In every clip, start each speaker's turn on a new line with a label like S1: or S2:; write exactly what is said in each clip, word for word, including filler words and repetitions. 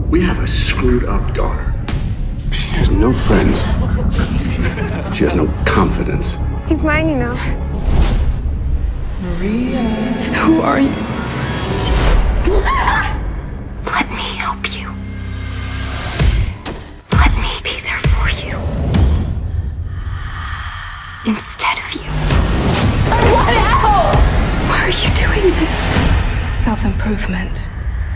S1: We have a screwed up daughter. She has no friends. She has no confidence.
S2: He's mine, you know.
S3: Maria. Who are you?
S2: Let me help you. Let me be there for you. Instead of you.
S3: What out?
S2: Why are you doing this?
S3: Self-improvement.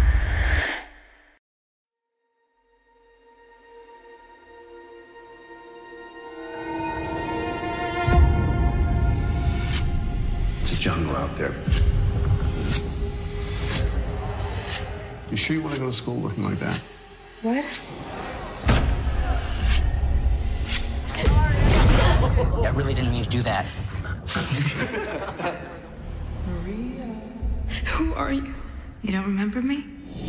S1: It's a jungle out there. You sure you want to go to school looking like that?
S3: What?
S4: I really didn't mean to do that.
S3: Maria. Who are you? You don't remember me?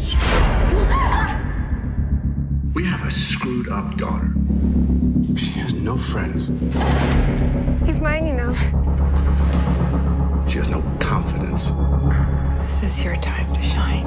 S1: We have a screwed up daughter. She has no friends.
S2: He's mine, you know.
S1: She has no confidence.
S3: This is your time to shine.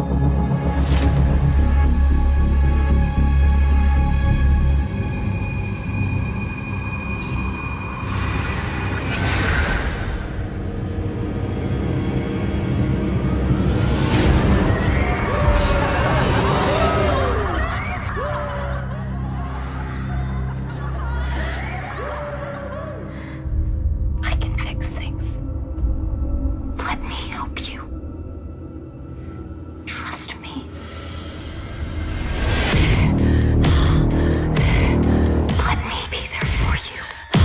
S2: I can fix things. Let me help you. Trust me. Let me be there for you.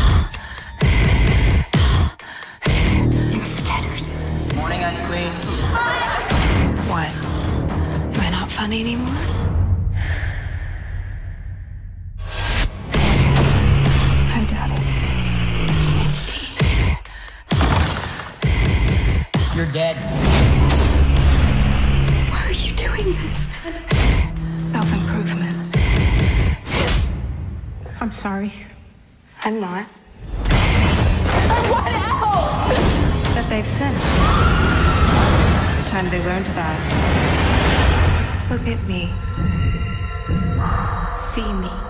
S2: Instead of you.
S4: Morning, Ice Queen.
S3: What? Am I not funny anymore? I doubt it.
S4: You're dead.
S2: Why are you doing this?
S3: Self-improvement. I'm sorry.
S2: I'm not.
S3: What out? That they've sinned. It's time they learned that. Look at me. See me.